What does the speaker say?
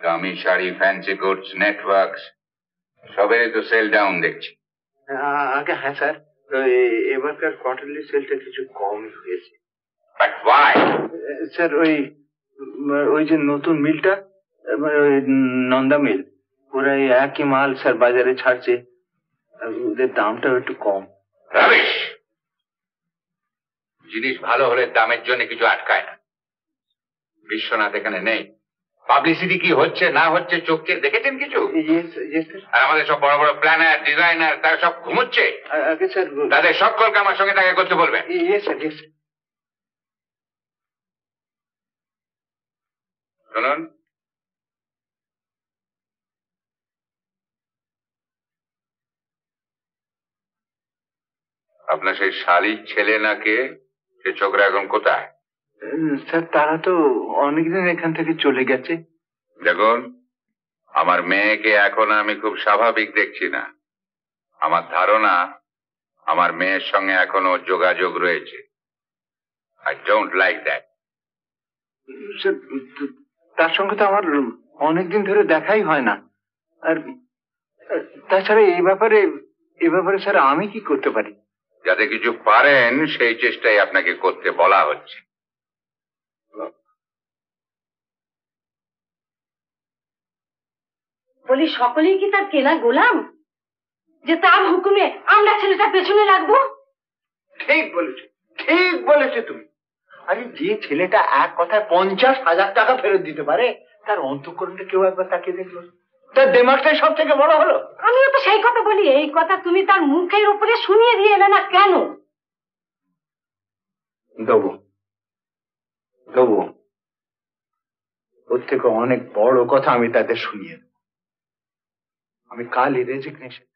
দামি sari, fancy goods, networks সবেরই তো সেল ডাউন দেখছি। আগে হ্যাঁ স্যার, এবারকার কোয়ার্টারলি সেলটা কিছু কম হয়েছে। But why? স্যার ওই যে নতুন মিলটা, ওই নন্দা মিল, ওরা এই একই মাল স্যার বাজারে ছাড়ছে, ওদের দামটাও একটু কম। রাবিশ! জিনিস ভালো হলে দামের জন্য কিছু আটকায় না। বিশ্বনাথ এখানে নেই, পাবলিসিটি কি হচ্ছে না হচ্ছে চোখে দেখেছেন কিছু? আর আমাদের সব বড় বড় প্ল্যানার, ডিজাইনার, তারা সব ঘুমোচ্ছে। তাদের সকলকে আমার সঙ্গে দেখা করতে বলবে। শুনুন, আপনার সেই শালির ছেলে নাকি, সে ছোকরা এখন কোথায়? স্যার তারা তো অনেকদিন এখান থেকে চলে গেছে। দেখুন, আমার মেয়েকে এখন আমি খুব স্বাভাবিক দেখছি না। আমার ধারণা আমার মেয়ের সঙ্গে এখনো যোগাযোগ রয়েছে। I don't like that. তার সঙ্গে তো আমার অনেকদিন ধরে দেখাই হয় না। আর তাছাড়া এই ব্যাপারে স্যার আমি কি করতে পারি? যাতে কিছু পারেন সেই চেষ্টাই আপনাকে করতে বলা হচ্ছে। বলি সকলেই কি তার কেনা গোলাম, যে তার হুকুমে আমরা ছেলেটার পেছনে লাগবো? ঠিক বলেছো তুমি। আরে যে ছেলেটা এক কথায় 50,000 টাকা ফেরত দিতে পারে, তার অন্তঃকরণটা কেউ একবার তাকিয়ে দেখলো? তার দিমাগটাই সব থেকে বড় হলো। আমিও তো সেই কথা বলি, এই কথা তুমি তার মুখের উপরে শুনিয়ে দিয়ে এলে না কেন? দেবো, ওর থেকে অনেক বড় কথা আমি তাদের শুনিয়ে দেবো। আমি কালই রেজিগনেশন